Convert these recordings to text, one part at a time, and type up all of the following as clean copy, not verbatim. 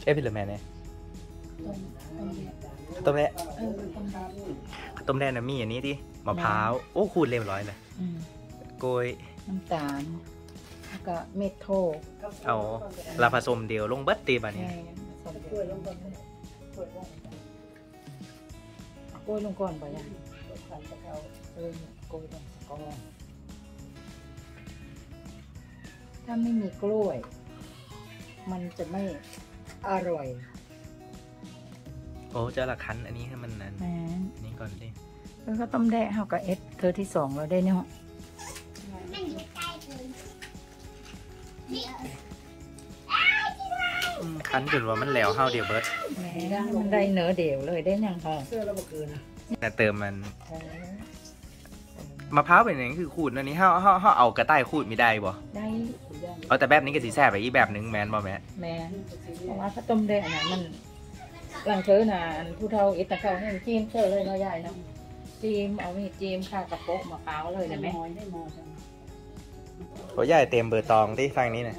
อ๊ะพี่เหลือแม่เนี่ยต้มแดะต้มแดะนะมีอันนี้ดิมะพร้าวโอ้ขูดเรียบร้อยเลยโกยน้ำตาลแล้วก็เม็ดโทเอาลาผสมเดียวลงเบิดตีแบบนี้กล้วยลงก่อนกล้วยลงก่อนบ่ยังกล้วยลงก่อนถ้าไม่มีกล้วยมันจะไม่อร่อยโอ้เจ้าละคันอันนี้ให้มันนั้นอันนี้ก่อนดิแล้วก็ต้มแดะเขากับเอสเธอที่สองเราได้เนี่ยคันจนว่ามันแล้วเฮาเดียวเบิร์ดมันได้เนื้อเดียวเลยได้ยังพอเสื้อเราเกินแต่เติมมันมะพร้าวเป็นอย่างนี้คือขูดอันนี้เฮาเอากระต่ายขูดไม่ได้บ่ได้เอาแต่แบบนี้ก็สีแซ่บไปอีแบบนึงแมนบ่แม่แมนเพราะว่าถ้าต้มแดะน่ะมันหลังเธอน่ะผู้เฒ่าเอ็ดตะเขาเนี่ยจิ้มเธอเลยเนาะใหญ่เนาะจิ้มเอามีจิ้มข้าวกระโปงมะพร้าวเลยได้ไหมโอ้ยใหญ่เต็มเบอร์ตองที่ฟังนี้เนี่ย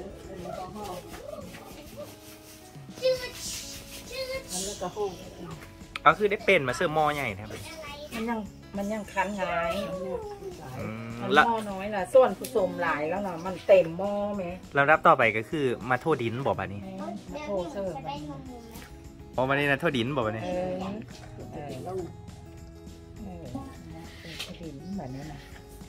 เอาคือได้เป็นมาเสิร์ฟหม้อใหญ่ครับมันยังคั้นไงมันหม้อน้อยล่ะส่วนผสมหลายแล้วล่ะมันเต็มหม้อไหมแล้วรับต่อไปก็คือมาโทษดินบอกแบบนี้มาโทษเสิร์ฟโอ้มานี่นะโทษดินบอกแบบนี้ดินแบบนี้นะ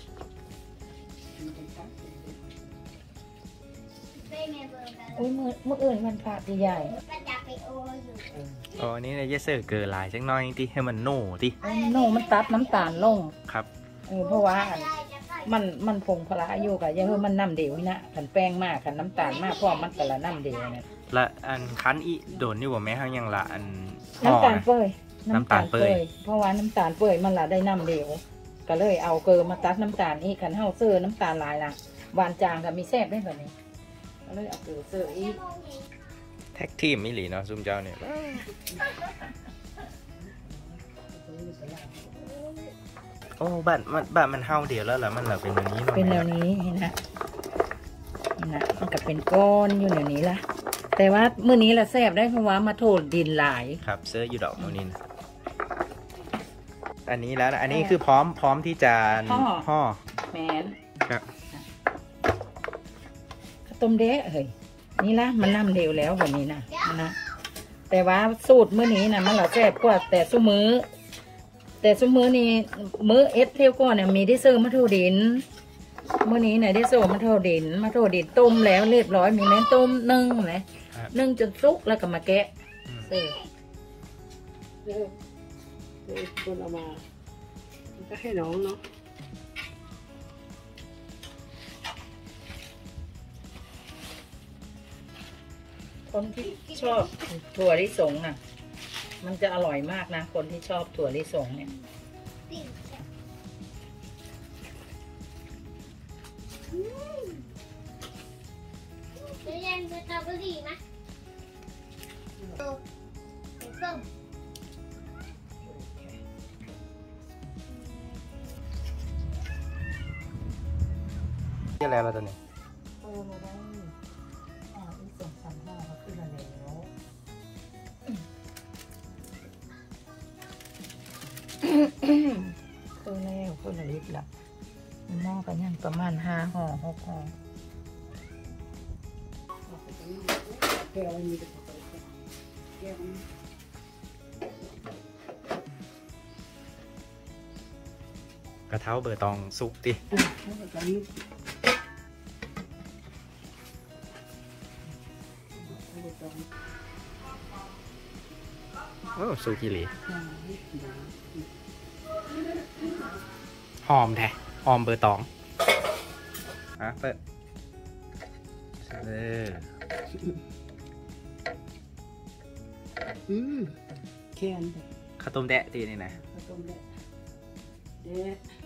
อุ้ยมืออื่นมันพาดีใหญ่อ๋อนี่นะเยสเซอร์เกินลายจังน้อยที่ให้มันโน่ที่โน่มันตัดน้ำตาลลงครับเพราะว่ามันพงพละอยู่กับยังมันน้ำเดียวนะขันแป้งมากขันน้ำตาลมากเพราะมันแต่ละน้ำเดียวเนี่ยละอันคั้นอีโดนนี่ว่าแม่เขายังละอันน้ำตาลเปื่อยเพราะว่าน้ำตาลเปื่อยมันละได้น้ำเดียวก็เลยเอาเกลือมาตัดน้ำตาลอีกขันเห่าเสื้อน้ำตาลลายละหวานจางกับมีแซ่บได้แบบนี้ก็เลยเอาเกลือเสื้ออีกแท็กทีมมิหลีเนาะซุ่มเจ้าเนี่ยโอ้บ้านมันเห่าเดียวแล้วเหรอมันเหรอเป็นแบบนี้เนาะเป็นแนวนี้เห็นนะมันก็เป็นก้อนอยู่แนวนี้ละแต่ว่ามื้อนี้ละแซ่บได้เพราะว่ามาโถดดินหลายครับเสื้ออยู่ดอกมื้อนี้อันนี้แล้วอันนี้คือพร้อมที่จะห่อแมนครับต้มเดะเฮ้ยนี่ละมันน้ำเร็วแล้วแบบนี้นะแต่ว่าสูตรมื้อนี้นะมันละแซ่บกว่าแต่ซุ้มมื้อนี่มื้อเอสเที่ยวก่อนเนี่ยมีได้เสิร์ฟมาโถดินมื้อนี้เนี่ยได้เสิร์ฟมาโถดินต้มแล้วเรียบร้อยมีแม่ต้มนึ่งเลยนึ่งจนสุกแล้วก็มาแกะเสิร์ฟคนเอามาก็ให้น้องเนาะคนที่ชอบถั่วลิสงน่ะมันจะอร่อยมากนะคนที่ชอบถั่วลิสงเนี่ยจะยังสตรอเบอรี่ไหมส้มที่อะไรแล้วตอนนี้ตัวแล้วตัวละลิตรละหม้อกันยังประมาณ5 ห่อ 6 ห่อกระเท้าเบอร์ตองสุกดิโอ้สุกิริหอมแท้หอมเบอร์ตองเปิดแค่นข้าวต้มแดะตีนี่นะข้าวต้มแดะ